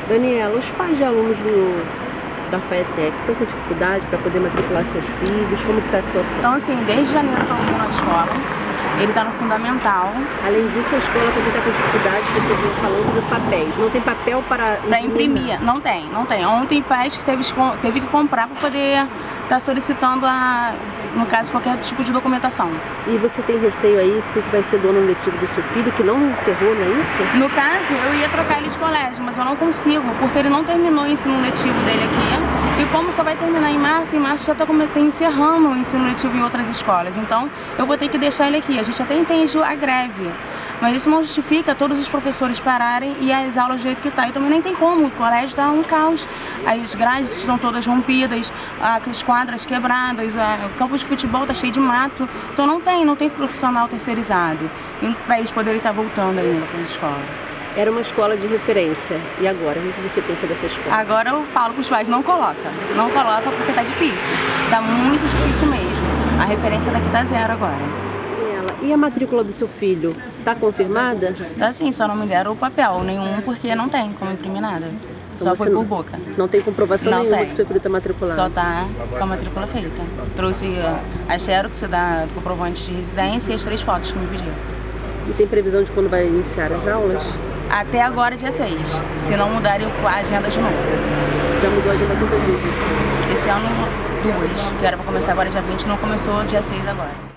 Daniela, os pais de alunos da FATEC estão com dificuldade para poder matricular seus filhos? Como está a situação? Então, assim, desde janeiro estou vindo à escola. Ele está no fundamental. Além disso, a escola também está com dificuldade, você viu falando de papéis. Não tem papel para imprimir? Não tem. Ontem, pais que teve que comprar para poder estar solicitando, no caso, qualquer tipo de documentação. E você tem receio aí que vai ser do ano letivo do seu filho, que não encerrou, não é isso? No caso, eu ia trocar ele de colégio, mas eu não consigo, porque ele não terminou o ensino letivo dele aqui. E como só vai terminar em março já está encerrando o ensino letivo em outras escolas. Então, eu vou ter que deixar ele aqui. A gente até entende a greve, mas isso não justifica todos os professores pararem e as aulas do jeito que está. E também nem tem como, o colégio está um caos. As grades estão todas rompidas, as quadras quebradas, o campo de futebol está cheio de mato. Então não tem profissional terceirizado para eles poderem estar voltando ainda para a escola. Era uma escola de referência. E agora? O que você pensa dessa escola? Agora eu falo para os pais, não coloca porque está difícil. Está muito difícil mesmo. A referência daqui está zero agora. E a matrícula do seu filho, está confirmada? Tá sim, só não me deram o papel nenhum porque não tem como imprimir nada. Então só foi por boca. Não tem comprovação nenhuma que seu filho está matriculado? Só tá com a matrícula feita. Trouxe a xerox do comprovante de residência e as 3 fotos que me pediram. E tem previsão de quando vai iniciar as aulas? Até agora, dia 6. Se não mudarem a agenda de novo. Já mudou a agenda todas as vezes? Esse ano, 2. Que era para começar agora dia 20, não começou dia 6 agora.